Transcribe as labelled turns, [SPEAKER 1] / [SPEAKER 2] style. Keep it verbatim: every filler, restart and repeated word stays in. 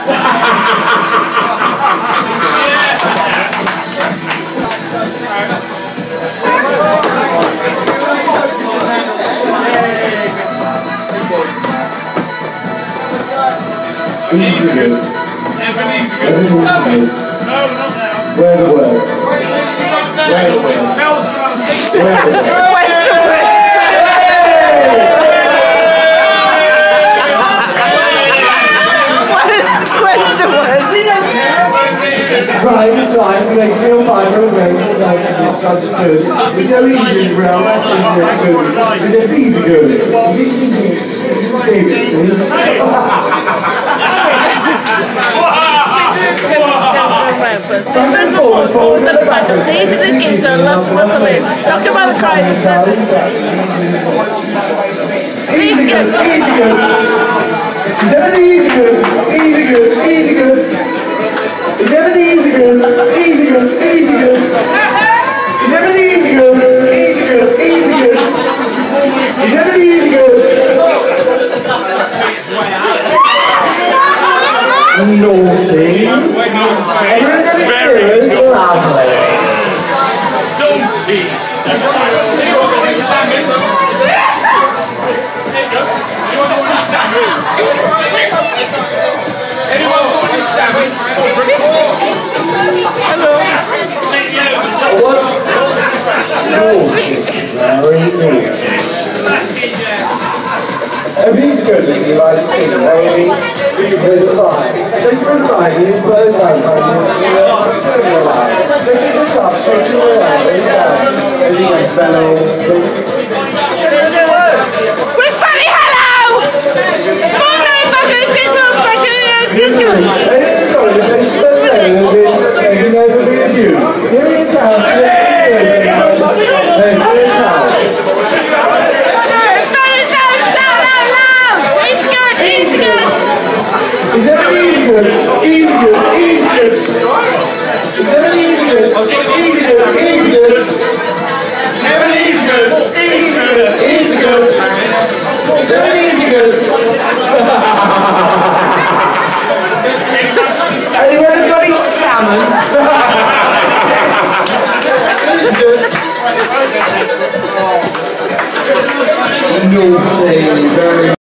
[SPEAKER 1] Easy good. Ebeneezer Goode. No, not now. Where the word? Where the word? Where the word?
[SPEAKER 2] Weston!
[SPEAKER 1] Right, it's fine, it makes me feel fine, we're grateful, like it's understood. There's no easy around that, is it easy good? Is it easy good?
[SPEAKER 2] Different forwards, forwards and back. It's easy to get so let's muscle in. Talk about the crowd.
[SPEAKER 1] Easy good, easy good. Is that easy good? Easy good, easy good. Is that easy good? Easy good, easy good. Is that easy good? Easy good, easy good. Is that easy good? Naughty. Everyone that is lovely.
[SPEAKER 3] Salty. Anyone want a sandwich? Hello.
[SPEAKER 1] What? Very good. Everything's good, you like to see, baby. There's a line. Just for a line, you put a line on you. Just in the top, shake your line, there you go. There you go, fellow.